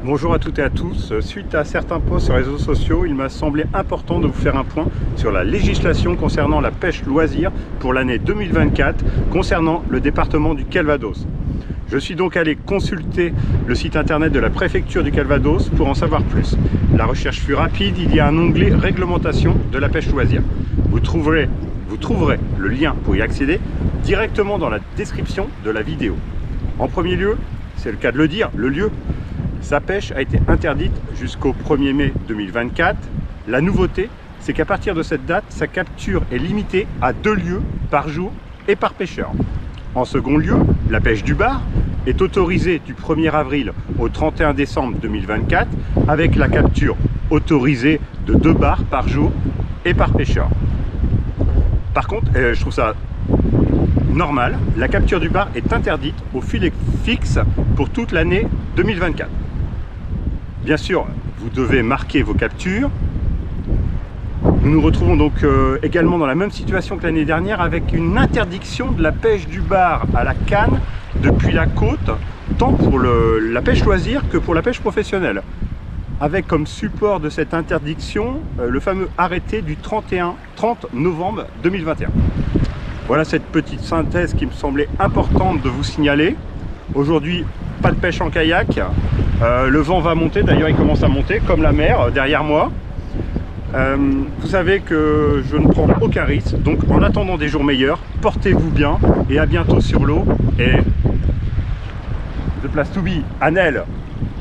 Bonjour à toutes et à tous. Suite à certains posts sur les réseaux sociaux, il m'a semblé important de vous faire un point sur la législation concernant la pêche loisir pour l'année 2024 concernant le département du Calvados. Je suis donc allé consulter le site internet de la préfecture du Calvados pour en savoir plus. La recherche fut rapide, il y a un onglet réglementation de la pêche loisir. Vous trouverez le lien pour y accéder directement dans la description de la vidéo. En premier lieu, c'est le cas de le dire, le lieu. Sa pêche a été interdite jusqu'au 1er mai 2024. La nouveauté, c'est qu'à partir de cette date, sa capture est limitée à 2 lieux par jour et par pêcheur. En second lieu, la pêche du bar est autorisée du 1er avril au 31 décembre 2024 avec la capture autorisée de 2 bars par jour et par pêcheur. Par contre, je trouve ça normal, la capture du bar est interdite au filet fixe pour toute l'année 2024. Bien sûr, vous devez marquer vos captures. Nous nous retrouvons donc également dans la même situation que l'année dernière avec une interdiction de la pêche du bar à la canne depuis la côte, tant pour la pêche loisir que pour la pêche professionnelle. Avec comme support de cette interdiction le fameux arrêté du 30 novembre 2021. Voilà cette petite synthèse qui me semblait importante de vous signaler. Aujourd'hui, pas de pêche en kayak. Le vent va monter, d'ailleurs il commence à monter comme la mer derrière moi. Vous savez que je ne prends aucun risque, donc en attendant des jours meilleurs, portez-vous bien et à bientôt sur l'eau. Et the place to be, Annelle.